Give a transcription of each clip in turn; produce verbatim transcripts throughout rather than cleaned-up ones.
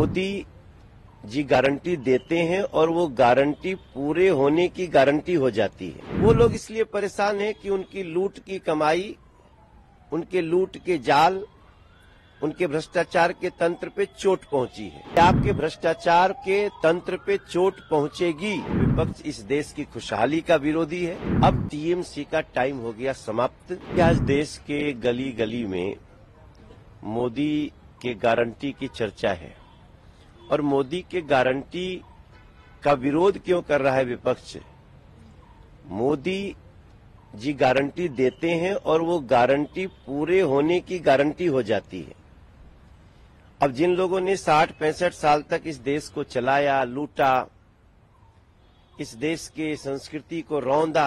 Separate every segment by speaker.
Speaker 1: Modi ji guarantee देते हैं और वो गारंटी पूरे होने की गारंटी हो जाती है। वो लोग इसलिए परेशान हैं कि उनकी लूट की कमाई, उनके लूट के जाल, उनके भ्रष्टाचार के तंत्र पे चोट पहुंची है। आपके भ्रष्टाचार के तंत्र पे चोट पहुंचेगी। विपक्ष इस देश की खुशहाली का विरोधी है। अब टीएमसी का टाइम हो गया समाप्त। आज देश के गली गली में मोदी के गारंटी की चर्चा है और मोदी के गारंटी का विरोध क्यों कर रहा है विपक्ष? मोदी जी गारंटी देते हैं और वो गारंटी पूरे होने की गारंटी हो जाती है। अब जिन लोगों ने साठ पैंसठ साल तक इस देश को चलाया, लूटा, इस देश के संस्कृति को रौंदा,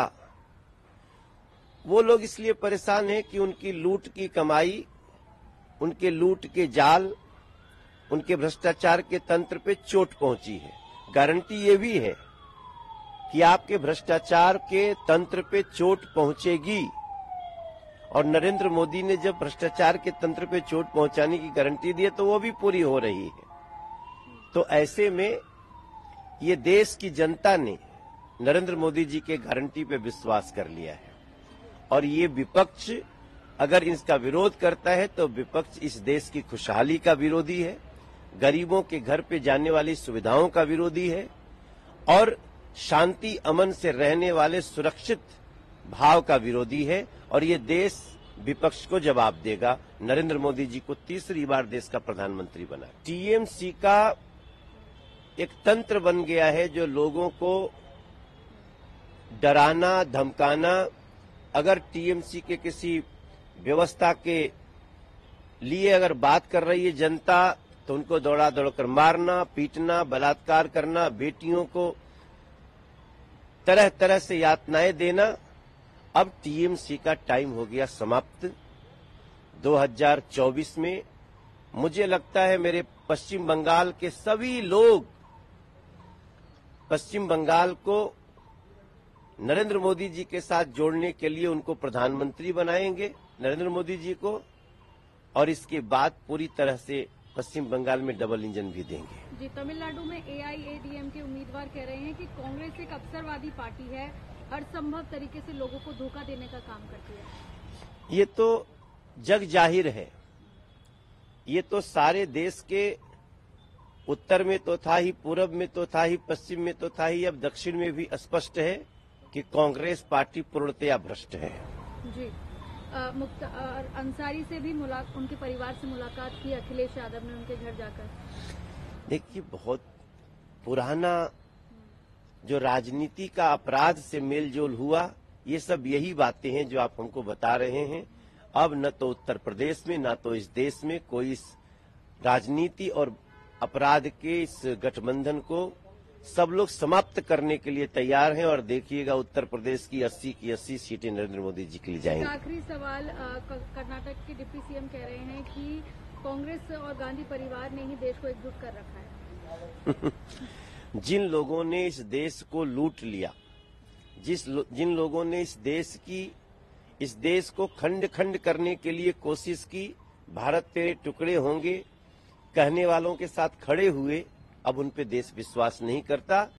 Speaker 1: वो लोग इसलिए परेशान हैं कि उनकी लूट की कमाई, उनके लूट के जाल, उनके भ्रष्टाचार के तंत्र पे चोट पहुंची है। गारंटी ये भी है कि आपके भ्रष्टाचार के तंत्र पे चोट पहुंचेगी और नरेंद्र मोदी ने जब भ्रष्टाचार के तंत्र पे चोट पहुंचाने की गारंटी दी है तो वो भी पूरी हो रही है। तो ऐसे में ये देश की जनता ने नरेंद्र मोदी जी के गारंटी पे विश्वास कर लिया है और ये विपक्ष अगर इसका विरोध करता है तो विपक्ष इस देश की खुशहाली का विरोधी है, गरीबों के घर पे जाने वाली सुविधाओं का विरोधी है और शांति अमन से रहने वाले सुरक्षित भाव का विरोधी है। और ये देश विपक्ष को जवाब देगा। नरेंद्र मोदी जी को तीसरी बार देश का प्रधानमंत्री बना। टीएमसी का एक तंत्र बन गया है जो लोगों को डराना, धमकाना। अगर टीएमसी के किसी व्यवस्था के लिए अगर बात कर रही है जनता तो उनको दौड़ा दौड़कर मारना, पीटना, बलात्कार करना, बेटियों को तरह तरह से यातनाएं देना। अब टीएमसी का टाइम हो गया समाप्त। दो हज़ार चौबीस में मुझे लगता है मेरे पश्चिम बंगाल के सभी लोग पश्चिम बंगाल को नरेंद्र मोदी जी के साथ जोड़ने के लिए उनको प्रधानमंत्री बनाएंगे, नरेंद्र मोदी जी को, और इसके बाद पूरी तरह से पश्चिम बंगाल में डबल इंजन भी देंगे।
Speaker 2: जी, तमिलनाडु में एआईएडीएम के उम्मीदवार कह रहे हैं कि कांग्रेस एक अवसरवादी पार्टी है, हर संभव तरीके से लोगों को धोखा देने का काम करती है।
Speaker 1: ये तो जग जाहिर है। ये तो सारे देश के उत्तर में तो था ही, पूर्व में तो था ही, पश्चिम में तो था ही, अब दक्षिण में भी स्पष्ट है कि कांग्रेस पार्टी पूर्णतया भ्रष्ट है।
Speaker 2: जी, मुक्त अंसारी से भी मुलाकात, उनके परिवार से मुलाकात की अखिलेश यादव ने उनके घर जाकर।
Speaker 1: देखिए, बहुत पुराना जो राजनीति का अपराध से मेलजोल हुआ, ये सब यही बातें हैं जो आप हमको बता रहे हैं। अब न तो उत्तर प्रदेश में न तो इस देश में कोई इस राजनीति और अपराध के इस गठबंधन को सब लोग समाप्त करने के लिए तैयार हैं और देखिएगा उत्तर प्रदेश की अस्सी की अस्सी सीटें नरेंद्र मोदी जी के लिए जाएंगी।
Speaker 2: आखिरी सवाल, कर्नाटक के डिप्टी सीएम कह रहे हैं कि कांग्रेस और गांधी परिवार ने ही देश को एकजुट कर रखा है।
Speaker 1: जिन लोगों ने इस देश को लूट लिया, जिस लो, जिन लोगों ने इस देश की इस देश को खंड खंड करने के लिए कोशिश की, भारत तेरे टुकड़े होंगे कहने वालों के साथ खड़े हुए, अब उन पे देश विश्वास नहीं करता।